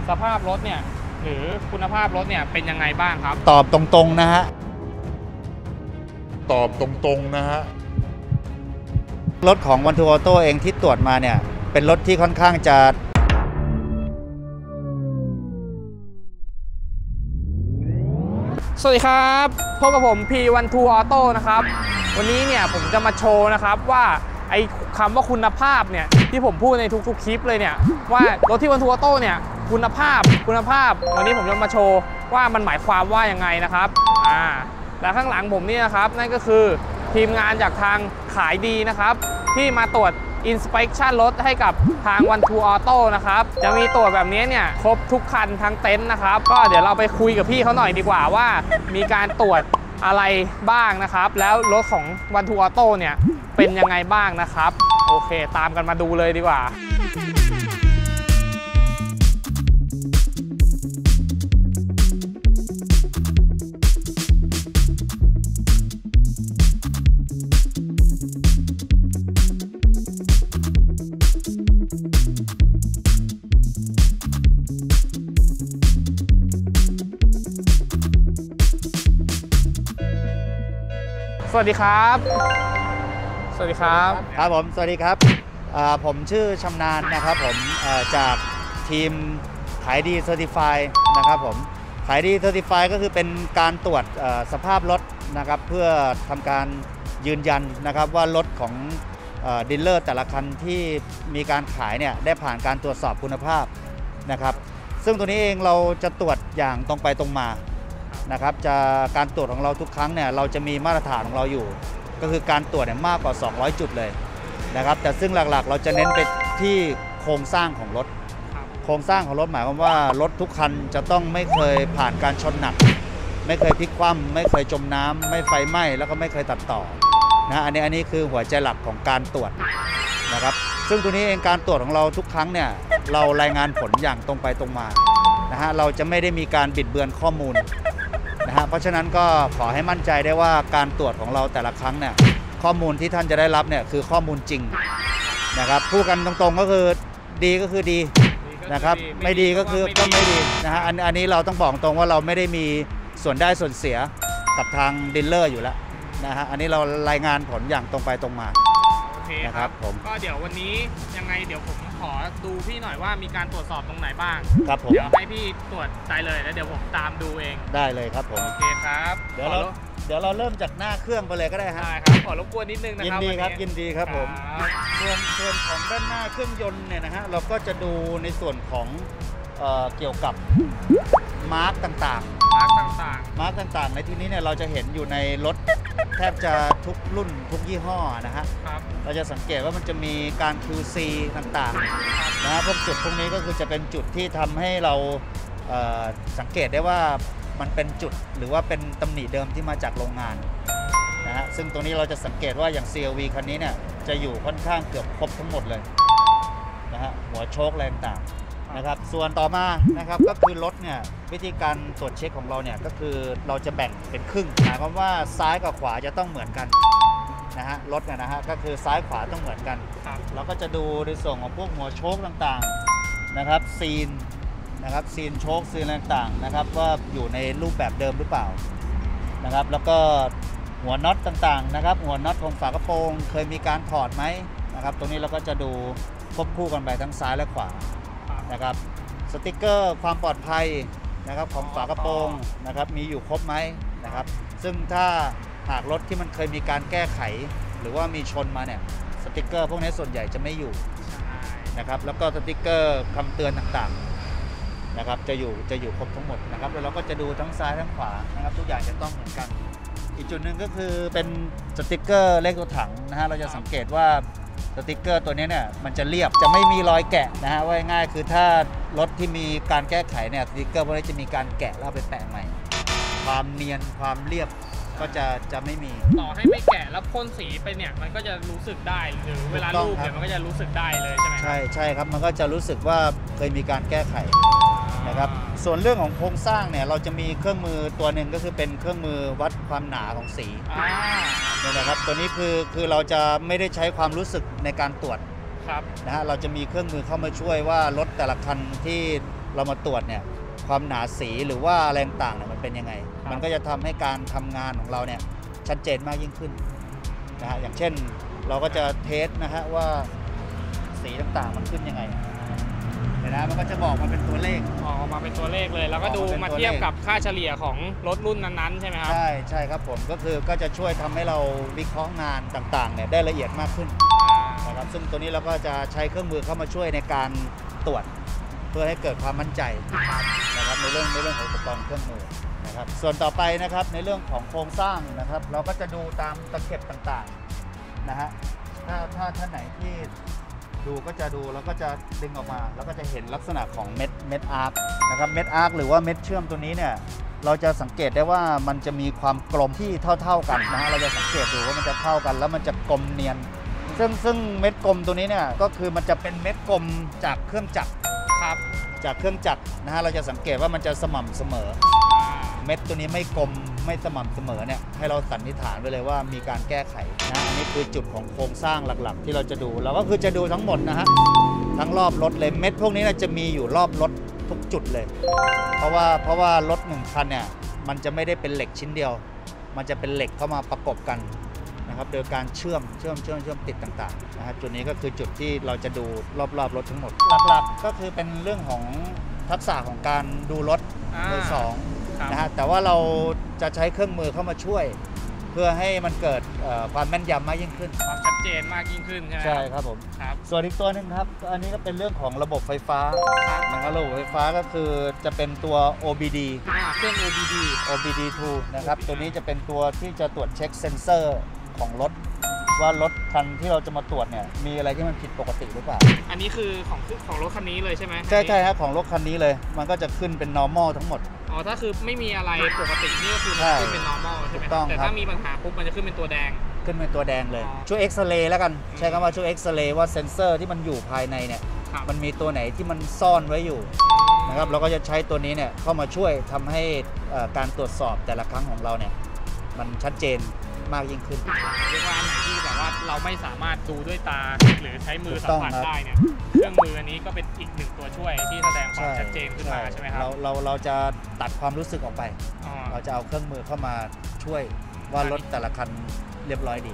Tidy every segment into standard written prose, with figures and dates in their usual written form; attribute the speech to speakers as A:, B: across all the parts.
A: สภาพรถเนี่ยหรือคุณภาพรถเนี่ยเป็นยังไงบ้างครับ
B: ตอบตรงๆนะฮะรถของวันทูออโต้เองที่ตรวจมาเนี่ยเป็นรถที่ค่อนข้างจะ
A: สวัสดีครับพบกับผม P12 Auto นะครับวันนี้เนี่ยผมจะมาโชว์นะครับว่าไอ้คำว่าคุณภาพเนี่ยที่ผมพูดในทุกๆคลิปเลยเนี่ยว่ารถที่12 Auto เนี่ยคุณภาพวันนี้ผมจะมาโชว์ว่ามันหมายความว่ายังไงนะครับและข้างหลังผมนี่นะครับนั่นก็คือทีมงานจากทางขายดีนะครับที่มาตรวจInspection รถให้กับทาง12 Auto นะครับจะมีตรวจแบบนี้เนี่ยครบทุกคันทั้งเต็นท์นะครับก็เดี๋ยวเราไปคุยกับพี่เขาหน่อยดีกว่าว่ามีการตรวจอะไรบ้างนะครับแล้วรถของ12 Auto เนี่ยเป็นยังไงบ้างนะครับโอเคตามกันมาดูเลยดีกว่าสวัสดีครับ
B: ครับผมสวัสดีครับผมชื่อชำนาญนะครับผมจากทีมขายดีเซอร์ติฟายนะครับผมขายดีเซอร์ติฟายก็คือเป็นการตรวจสภาพรถนะครับเพื่อทำการยืนยันนะครับว่ารถของดีลเลอร์แต่ละคันที่มีการขายเนี่ยได้ผ่านการตรวจสอบคุณภาพนะครับซึ่งตัวนี้เองเราจะตรวจอย่างตรงไปตรงมานะครับการตรวจของเราทุกครั้งเนี่ยเราจะมีมาตรฐานของเราอยู่ก็คือการตรวจเนี่ยมากกว่า200จุดเลยนะครับแต่ซึ่งหลักๆเราจะเน้นไปที่โครงสร้างของรถโครงสร้างของรถหมายความว่ารถทุกคันจะต้องไม่เคยผ่านการชนหนักไม่เคยพลิกคว่ำไม่เคยจมน้ำไม่ไฟไหม้แล้วก็ไม่เคยตัดต่อนะอันนี้คือหัวใจหลักของการตรวจนะครับซึ่งตัวนี้เองการตรวจของเราทุกครั้งเนี่ยเรารายงานผลอย่างตรงไปตรงมานะฮะเราจะไม่ได้มีการบิดเบือนข้อมูลนะฮะเพราะฉะนั้นก็ขอให้มั่นใจได้ว่าการตรวจของเราแต่ละครั้งเนี่ยข้อมูลที่ท่านจะได้รับเนี่ยคือข้อมูลจริงนะครับพูดกันตรงๆก็คือดีก็คือดีนะครับไม่ดีก็คือก็ไม่ดีนะฮะอันนี้เราต้องบอกตรงว่าเราไม่ได้มีส่วนได้ส่วนเสียกับทางดีลเลอร์อยู่แล้วนะฮะอันนี้เรารายงานผลอย่างตรงไปตรงมา
A: โอเคครับผมก็เดี๋ยววันนี้ยังไงเดี๋ยวผมขอดูพี่หน่อยว่ามีการตรวจสอบตรงไหนบ้าง
B: ครับผม
A: เดี๋ยวให้พี่ตรวจได้เลยแล้วเดี๋ยวผมตามดูเอง
B: ได้เลยครับผม
A: โอเคครับ
B: เดี๋ยวเราเริ่มจากหน้าเครื่องไปเลยก็ได้ฮะ
A: ได้ครับขอรบกวนนิดนึงนะครับ
B: ยินดีครับผมส่วนของด้านหน้าเครื่องยนต์เนี่ยนะฮะเราก็จะดูในส่วนของเกี่ยวกับมาร์กต่างๆในที่นี้เนี่ยเราจะเห็นอยู่ในรถแทบจะทุกรุ่นทุกยี่ห้อนะฮะเราจะสังเกตว่ามันจะมีการ QC ต่างๆนะฮะพวกจุดพวกนี้ก็คือจะเป็นจุดที่ทำให้เราสังเกตได้ว่ามันเป็นจุดหรือว่าเป็นตำหนิเดิมที่มาจากโรงงานนะฮะซึ่งตรงนี้เราจะสังเกตว่าอย่าง CRV คันนี้เนี่ยจะอยู่ค่อนข้างเกือบครบทั้งหมดเลยนะฮะหัวโชคแรงต่างนะครับส่วนต่อมานะครับก็คือรถเนี่ยวิธีการตรวจเช็คของเราเนี่ยก็คือเราจะแบ่งเป็นครึ่งหมายความว่าซ้ายกับขวาจะต้องเหมือนกันนะฮะรถเนี่ยนะฮะก็คือซ้ายขวาต้องเหมือนกันเราก็จะดูในส่วนของพวกหัวโชคต่างๆนะครับซีนโชคซีนต่างๆนะครับว่าอยู่ในรูปแบบเดิมหรือเปล่านะครับแล้วก็หัวน็อตต่างๆนะครับหัวน็อตของฝากระโปรงเคยมีการถอดไหมนะครับตรงนี้เราก็จะดูควบคู่กันไปทั้งซ้ายและขวานะครับสติกเกอร์ความปลอดภัยนะครับของฝากระโปรงนะครับมีอยู่ครบไหมนะครับซึ่งถ้าหากรถที่มันเคยมีการแก้ไขหรือว่ามีชนมาเนี่ยสติกเกอร์พวกนี้ส่วนใหญ่จะไม่อยู่นะครับแล้วก็สติกเกอร์คำเตือนต่างๆนะครับจะอยู่ครบทั้งหมดนะครับแล้วเราก็จะดูทั้งซ้ายทั้งขวานะครับทุกอย่างจะต้องเหมือนกันอีกจุดหนึ่งก็คือเป็นสติกเกอร์เลขตัวถังนะฮะเราจะสังเกตว่าสติกเกอร์ตัวนี้เนี่ยมันจะเรียบจะไม่มีรอยแกะนะฮะว่าง่ายคือถ้ารถที่มีการแก้ไขเนี่ยสติกเกอร์พวกนี้จะมีการแกะแล้วไปแปะใหม่ความเนียนความเรียบก็จะไม่มี
A: ต่อให้ไม่แกะแล้วพ่นสีไปเนี่ยมันก็จะรู้สึกได้หรือเวลาลูบเนี่ยมันก็จะรู้สึกได้เลยใช่ไหม
B: ใช่ครับมันก็จะรู้สึกว่าเคยมีการแก้ไขนะครับส่วนเรื่องของโครงสร้างเนี่ยเราจะมีเครื่องมือตัวหนึ่งก็คือเป็นเครื่องมือวัดความหนาของสีเนี่ยนะครับตัวนี้คือเราจะไม่ได้ใช้ความรู้สึกในการตรวจนะฮะเราจะมีเครื่องมือเข้ามาช่วยว่ารถแต่ละคันที่เรามาตรวจเนี่ยความหนาสีหรือว่าอะไรต่างๆเนี่ยมันเป็นยังไงมันก็จะทำให้การทำงานของเราเนี่ยชัดเจนมากยิ่งขึ้นนะฮะอย่างเช่นเราก็จะเทสนะฮะว่าสีต่างๆมันขึ้นยังไงเห็นไหมมันก็จะบอกมาเป็นตัวเลข
A: ออกมาเป็นตัวเลขเลยแล้วก็ดูมาเทียบกับค่าเฉลี่ยของรถรุ่นนั้นๆใช่ไหมครับ
B: ใช่ครับผมก็จะช่วยทำให้เราวิเคราะห์งานต่างๆเนี่ยได้ละเอียดมากขึ้นนะครับซึ่งตัวนี้เราก็จะใช้เครื่องมือเข้ามาช่วยในการตรวจเพื่อให้เกิดความมั่นใจนะครับในเรื่องของอุปกรณ์เครื่องมือนะครับส่วนต่อไปนะครับในเรื่องของโครงสร้างนะครับเราก็จะดูตามตะเข็บต่างๆนะฮะถ้าท่านไหนที่ดูก็จะดูแล้วก็จะดึงออกมาแล้วก็จะเห็นลักษณะของเม็ดอาร์คนะครับเม็ดอาร์คหรือว่าเม็ดเชื่อมตัวนี้เนี่ยเราจะสังเกตได้ว่ามันจะมีความกลมที่เท่ากันนะฮะเราจะสังเกตดูว่ามันจะเท่ากันแล้วมันจะกลมเนียนซึ่งเม็ดกลมตัวนี้เนี่ยก็คือมันจะเป็นเม็ดกลมจากเครื่องจักร
A: ครับจาก
B: เครื่องจักรนะฮะเราจะสังเกตว่ามันจะสม่ำเสมอเม็ดตัวนี้ไม่กลมไม่สม่ำเสมอเนี่ยให้เราสันนิษฐานไว้เลยว่ามีการแก้ไขนะอันนี้คือจุดของโครงสร้างหลักๆที่เราจะดูเราก็คือจะดูทั้งหมดนะฮะทั้งรอบรถเลยเม็ดพวกนี้จะมีอยู่รอบรถทุกจุดเลยเพราะว่ารถ1คันเนี่ยมันจะไม่ได้เป็นเหล็กชิ้นเดียวมันจะเป็นเหล็กเข้ามาประกบกันนะครับโดยการเชื่อมติดต่างๆนะฮะจุดนี้ก็คือจุดที่เราจะดูรอบรถทั้งหมดหลักๆก็คือเป็นเรื่องของทักษะของการดูรถมือสองนะฮะแต่ว่าเราจะใช้เครื่องมือเข้ามาช่วยเพื่อให้มันเกิดความแม่นยำมากยิ่งขึ้น
A: ความชัดเจนมากยิ่งขึ้นใช่ไหม
B: ใช่ครับผมส่วนอีกตัวหนึ่งครับอันนี้ก็เป็นเรื่องของระบบไฟฟ้านะครับระบบไฟฟ้าก็คือจะเป็นตัว OBD
A: เครื่อง
B: OBD2 นะครับตัวนี้จะเป็นตัวที่จะตรวจเช็คเซ็นเซอร์ของรถว่ารถคันที่เราจะมาตรวจเนี่ยมีอะไรที่มันผิดปกติหรือเปล่า
A: อันนี้คือของรถคันนี้เลยใช่ไหม
B: ใช่ครับของรถคันนี้เลยมันก็จะขึ้นเป็น normal ทั้งหมด
A: ถ้าคือไม่มีอะไรปกตินี่ก็คือมันขึ้นเป็น normal ใช่ไหมแต่ถ้ามีปัญหาปุ๊บมันจะขึ้นเป็นตัวแดง
B: เลยช่วยเอ็กซเรย์แล้วกันใช้คำว่าช่วยเอ็กซเรย์ว่าเซ็นเซอร์ที่มันอยู่ภายในเนี่ยมันมีตัวไหนที่มันซ่อนไว้อยู่นะครับเราก็จะใช้ตัวนี้เนี่ยเข้ามาช่วยทำให้การตรวจสอบแต่ละครั้งของเราเนี่ยมันชัดเจนมากยิ่งขึ้น
A: เรียกว่าอันไหนที่แบบว่าเราไม่สามารถดูด้วยตาหรือใช้มือสัมผัสได้เนี่ยเครื่องมืออันนี้ก็เป็นอีกหนึ่งตัวช่วยที่แสดงความชัดเจนขึ้นมาใช่ไหมครับ
B: เราจะตัดความรู้สึกออกไปเราจะเอาเครื่องมือเข้ามาช่วยว่ารถแต่ละคันเรียบร้อยดี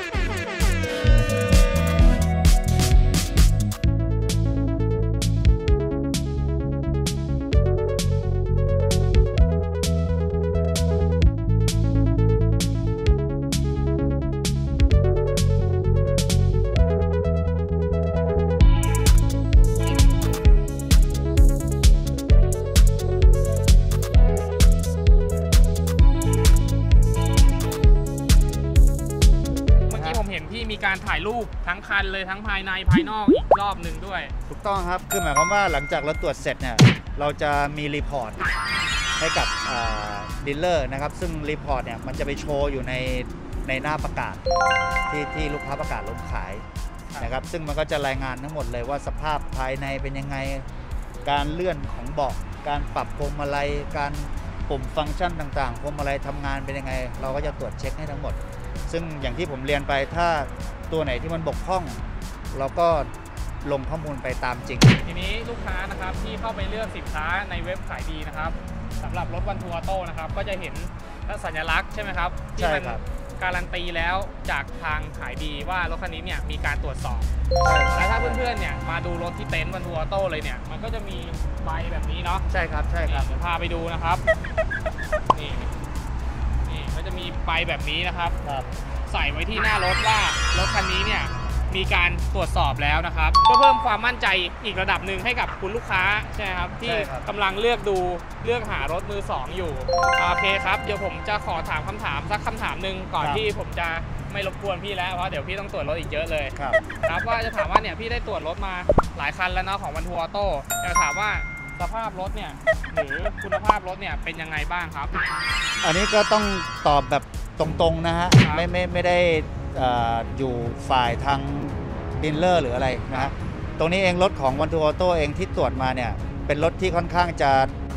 A: มีการถ่ายรูปทั้งคันเลยทั้งภายในภายนอกอีกรอบหนึ่งด้วย
B: ถูกต้องครับคือหมายความว่าหลังจากเราตรวจเสร็จเนี่ยเราจะมีรีพอร์ตให้กับดีลเลอร์นะครับซึ่งรีพอร์ตเนี่ยมันจะไปโชว์อยู่ในหน้าประกาศที่ลูกค้าประกาศรถขายนะครับซึ่งมันก็จะรายงานทั้งหมดเลยว่าสภาพภายในเป็นยังไงการเลื่อนของเบาะการปรับพวงมาลัยการปุ่มฟังก์ชันต่างๆพวงมาลัยทำงานเป็นยังไงเราก็จะตรวจเช็คให้ทั้งหมดซึ่งอย่างที่ผมเรียนไปถ้าตัวไหนที่มันบกพร่องเราก็ลงข้อมูลไปตามจริง
A: ทีนี้ลูกค้านะครับที่เข้าไปเลือกสินค้าในเว็บขายดีนะครับสำหรับรถวันทัวร์โต้นะครับก็จะเห็นสัญลักษณ์ใช่ไหมครับที่มันการันตีแล้วจากทางขายดีว่ารถคันนี้เนี่ยมีการตรวจสอบและถ้าเพื่อนๆเนี่ยมาดูรถที่เต็นท์วันทัวร์โต้เลยเนี่ยมันก็จะมีใบแบบนี้เนาะ
B: ใช่ครับเ
A: ดี๋ยวพาไปดูนะครับนี่ก็จะมีใบแบบนี้นะครับใส่ไว้ที่หน้ารถว่ารถคันนี้เนี่ยมีการตรวจสอบแล้วนะครับเพื่อเพิ่มความมั่นใจอีกระดับหนึ่งให้กับคุณลูกค้าใช่ไหมครับที่กำลังเลือกหารถมือสองอยู่โอเคครับเดี๋ยวผมจะขอถามคำถามสักคำถามหนึ่งก่อนที่ผมจะไม่รบกวนพี่แล้วเพราะเดี๋ยวพี่ต้องตรวจรถอีกเยอะเลยครับว่าจะถามว่าเนี่ยพี่ได้ตรวจรถมาหลายคันแล้วเนาะของวันทัวร์โต้จะถามว่าสภาพรถเนี่ยหรือคุณภาพรถเนี่ยเป็นยังไงบ้างครับ
B: อันนี้ก็ต้องตอบแบบตรงๆนะฮะไม่ได้อยู่ฝ่ายทางดีลเลอร์หรืออะไรนะฮะตรงนี้เองรถของวันทัวร์ออโต้เองที่ตรวจมาเนี่ยเป็นรถที่ค่อนข้างจะ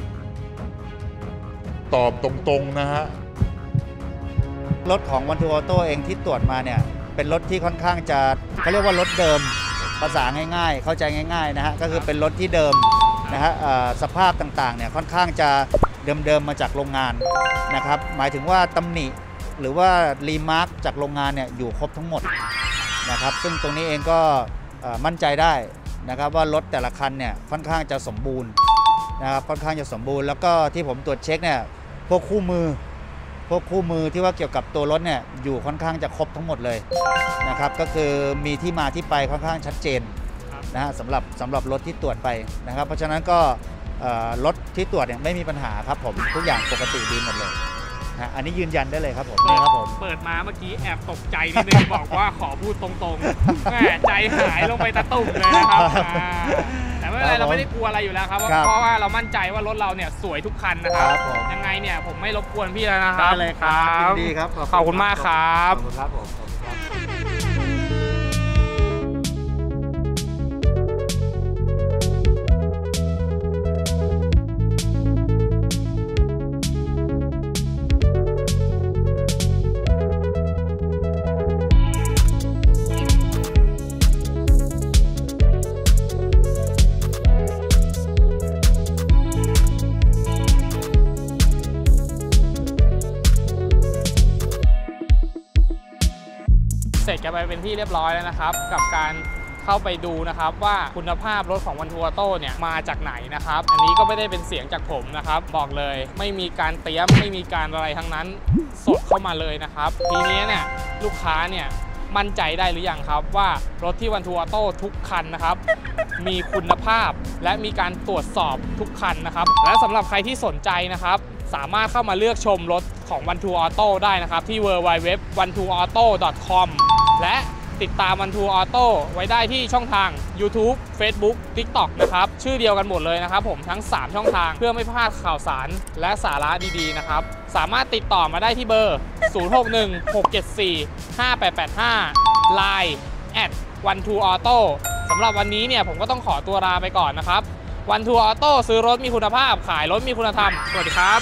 C: ตอบตรงๆนะฮะ
B: รถของวันทัวร์ออโต้เองที่ตรวจมาเนี่ยเป็นรถที่ค่อนข้างจะเขาเรียกว่ารถเดิมภาษาง่ายๆเข้าใจง่ายๆนะฮะก็คือเป็นรถที่เดิมนะฮะสภาพต่างๆเนี่ยค่อนข้างจะเดิมๆมาจากโรงงานนะครับหมายถึงว่าตำหนิหรือว่ารีมาร์กจากโรงงานเนี่ยอยู่ครบทั้งหมดนะครับซึ่งตรงนี้เองก็มั่นใจได้นะครับว่ารถแต่ละคันเนี่ยค่อนข้างจะสมบูรณ์นะครับค่อนข้างจะสมบูรณ์แล้วก็ที่ผมตรวจเช็คเนี่ยพวกคู่มือที่ว่าเกี่ยวกับตัวรถเนี่ยอยู่ค่อนข้างจะครบทั้งหมดเลยนะครับก็คือมีที่มาที่ไปค่อนข้างชัดเจนนะฮะสำหรับรถที่ตรวจไปนะครับเพราะฉะนั้นก็รถที่ตรวจเนี่ยไม่มีปัญหาครับผมทุกอย่างปกติดีหมดเลยนะอันนี้ยืนยันได้เลยครับผมนี่ครับผม
A: เปิดมาเมื่อกี้แอบตกใจนิดนึง บอกว่าขอพูดตรงๆแม่ใจหายลงไปตะตุ่มเลยนะครับแต่ไม่เป็นไรเราไม่ได้กลัวอะไรอยู่แล้วครับเพราะว่าเรามั่นใจว่ารถเราเนี่ยสวยทุกคันนะครับยังไงเนี่ยผมไม่รบกวนพี่แล้วนะครับ
B: ได้เลยครับดีครับ
A: ขอบคุณมากครับ
B: ขอบคุณครับผม
A: เสร็จกันไปเป็นที่เรียบร้อยแล้วนะครับกับการเข้าไปดูนะครับว่าคุณภาพรถของOne2 Autoเนี่ยมาจากไหนนะครับอันนี้ก็ไม่ได้เป็นเสียงจากผมนะครับบอกเลยไม่มีการเตรียมไม่มีการอะไรทั้งนั้นสดเข้ามาเลยนะครับทีนี้เนี่ยลูกค้าเนี่ยมั่นใจได้หรือยังครับว่ารถที่One2 Autoทุกคันนะครับมีคุณภาพและมีการตรวจสอบทุกคันนะครับและสำหรับใครที่สนใจนะครับสามารถเข้ามาเลือกชมรถของOne2 Autoได้นะครับที่ www.one2auto.com และติดตามOne2 Autoไว้ได้ที่ช่องทาง YouTube Facebook TikTok นะครับชื่อเดียวกันหมดเลยนะครับผมทั้ง3ช่องทางเพื่อไม่พลาดข่าวสารและสาระดีๆนะครับสามารถติดต่อมาได้ที่เบอร์ 0616745885 Line @One2 Auto สำหรับวันนี้เนี่ยผมก็ต้องขอตัวลาไปก่อนนะครับOne2 Auto ซื้อรถมีคุณภาพขายรถมีคุณธรรมสวัสดีครับ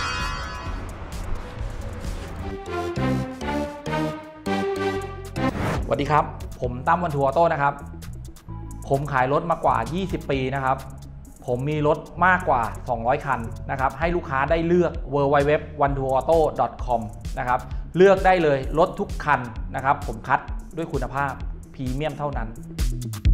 C: สวัสดีครับผมตั้มOne2 Autoนะครับผมขายรถมากว่า20ปีนะครับผมมีรถมากกว่า200คันนะครับให้ลูกค้าได้เลือก www.one2auto.com นะครับเลือกได้เลยรถทุกคันนะครับผมคัดด้วยคุณภาพพรีเมียมเท่านั้น